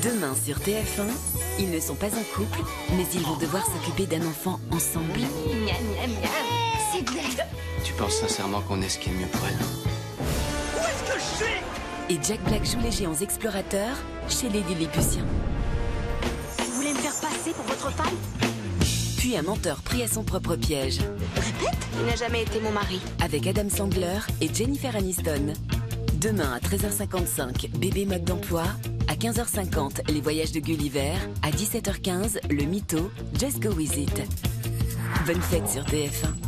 Demain sur TF1, ils ne sont pas en couple, mais ils vont devoir s'occuper d'un enfant ensemble. Miam, miam, miam. C'est bien. Tu penses sincèrement qu'on est ce qui est le mieux pour elle? Où est-ce que je suis? Et Jack Black joue les géants explorateurs chez les Lilliputiens. Vous voulez me faire passer pour votre femme? Puis un menteur pris à son propre piège. Répète. Il n'a jamais été mon mari. Avec Adam Sandler et Jennifer Aniston. Demain à 13h55, Bébé mode d'emploi. À 15h50, Les voyages de Gulliver. À 17h15, Le Mytho, Just Go With It. Bonne fête sur TF1.